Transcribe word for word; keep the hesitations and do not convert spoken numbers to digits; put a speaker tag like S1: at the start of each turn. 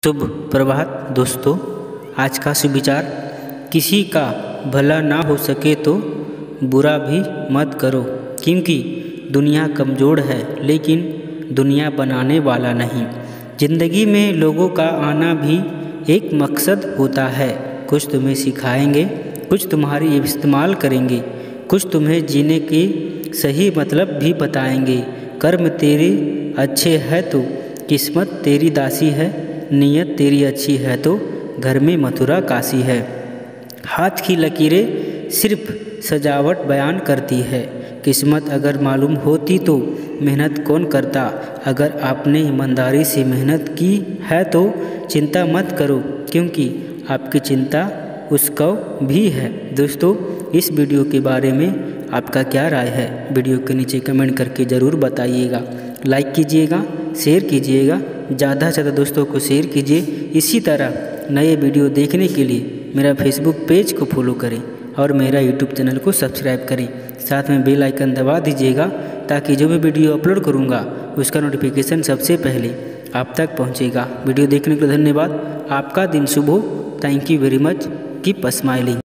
S1: शुभ प्रभात दोस्तों। आज का सुविचार, किसी का भला ना हो सके तो बुरा भी मत करो, क्योंकि दुनिया कमज़ोर है लेकिन दुनिया बनाने वाला नहीं। ज़िंदगी में लोगों का आना भी एक मकसद होता है। कुछ तुम्हें सिखाएंगे, कुछ तुम्हारी इस्तेमाल करेंगे, कुछ तुम्हें जीने के सही मतलब भी बताएंगे। कर्म तेरे अच्छे है तो किस्मत तेरी दासी है, नीयत तेरी अच्छी है तो घर में मथुरा काशी है। हाथ की लकीरें सिर्फ सजावट बयान करती है, किस्मत अगर मालूम होती तो मेहनत कौन करता। अगर आपने ईमानदारी से मेहनत की है तो चिंता मत करो, क्योंकि आपकी चिंता उसको भी है। दोस्तों, इस वीडियो के बारे में आपका क्या राय है, वीडियो के नीचे कमेंट करके ज़रूर बताइएगा। लाइक कीजिएगा, शेयर कीजिएगा, ज़्यादा से ज़्यादा दोस्तों को शेयर कीजिए। इसी तरह नए वीडियो देखने के लिए मेरा फेसबुक पेज को फॉलो करें और मेरा यूट्यूब चैनल को सब्सक्राइब करें। साथ में बेल आइकन दबा दीजिएगा ताकि जो भी वीडियो अपलोड करूँगा उसका नोटिफिकेशन सबसे पहले आप तक पहुँचेगा। वीडियो देखने के लिए धन्यवाद। आपका दिन शुभ हो। Thank you very much. Keep smiling.